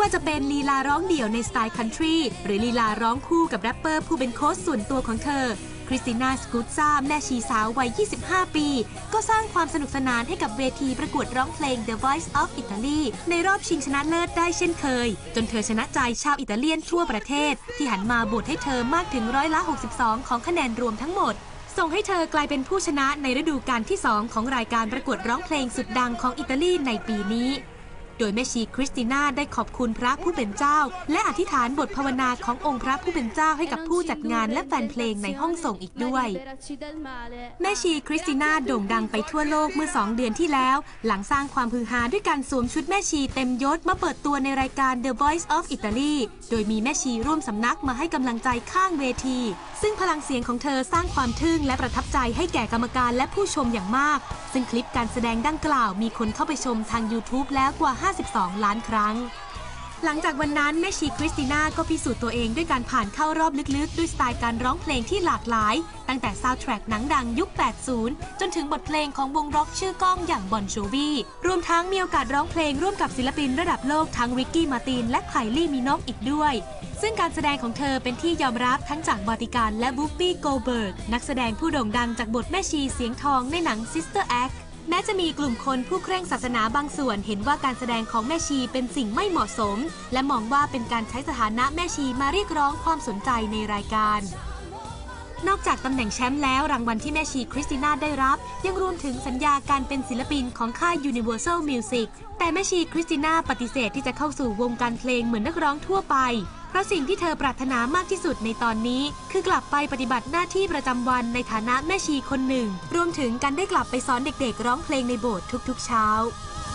ว่าจะเป็นลีลาร้องเดี่ยวในสไตล์คันทรีหรือลีลาร้องคู่กับแรปเปอร์ผู้เป็นโค้ชส่วนตัวของเธอคริสติน่าสกูตซ่าแม่ชีสาววัย 25 ปีก็สร้างความสนุกสนานให้กับเวทีประกวดร้องเพลง The Voice of Italy ในรอบชิงชนะเลิศได้เช่นเคยจนเธอชนะใจชาวอิตาเลียนทั่วประเทศที่หันมาโหวตให้เธอมากถึง62%ของคะแนนรวมทั้งหมดส่งให้เธอกลายเป็นผู้ชนะในฤดูกาลที่ 2 ของรายการประกวดร้องเพลงสุดดังของอิตาลีในปีนี้โดยแม่ชีคริสติน่าได้ขอบคุณพระผู้เป็นเจ้าและอธิษฐานบทภาวนาขององค์พระผู้เป็นเจ้าให้กับผู้จัดงานและแฟนเพลงในห้องส่งอีกด้วยแม่ชีคริสติน่าโด่งดังไปทั่วโลกเมื่อ2 เดือนที่แล้วหลังสร้างความฮือฮาด้วยการสวมชุดแม่ชีเต็มยศมาเปิดตัวในรายการ The Voice of Italy โดยมีแม่ชีร่วมสำนักมาให้กำลังใจข้างเวทีซึ่งพลังเสียงของเธอสร้างความทึ่งและประทับใจให้แก่กรรมการและผู้ชมอย่างมากซึ่งคลิปการแสดงดังกล่าวมีคนเข้าไปชมทาง YouTube แล้วกว่า52 ล้านครั้งหลังจากวันนั้นแม่ชีคริสติน่าก็พิสูจน์ตัวเองด้วยการผ่านเข้ารอบลึกๆด้วยสไตล์การร้องเพลงที่หลากหลายตั้งแต่ซาวด์แทร็กหนังดังยุค 80 จนถึงบทเพลงของวงร็อกชื่อก้องอย่างบอนโจวีรวมทั้งมีโอกาสร้องเพลงร่วมกับศิลปินระดับโลกทั้งริกกี้มาตินและไคลลี่มิโนกอีกด้วยซึ่งการแสดงของเธอเป็นที่ยอมรับทั้งจากบาติการและบูฟฟี่โกลเบิร์กนักแสดงผู้โด่งดังจากบทแม่ชีเสียงทองในหนัง Sister Actแม้จะมีกลุ่มคนผู้เคร่งศาสนาบางส่วนเห็นว่าการแสดงของแม่ชีเป็นสิ่งไม่เหมาะสมและมองว่าเป็นการใช้สถานะแม่ชีมาเรียกร้องความสนใจในรายการนอกจากตำแหน่งแชมป์แล้วรางวัลที่แม่ชีคริสติน่าได้รับยังรวมถึงสัญญาการเป็นศิลปินของค่าย Universal Music แต่แม่ชีคริสติน่าปฏิเสธที่จะเข้าสู่วงการเพลงเหมือนนักร้องทั่วไปเพราะสิ่งที่เธอปรารถนามากที่สุดในตอนนี้คือกลับไปปฏิบัติหน้าที่ประจำวันในฐานะแม่ชีคนหนึ่งรวมถึงการได้กลับไปสอนเด็กๆร้องเพลงในโบสถ์ทุกๆเช้า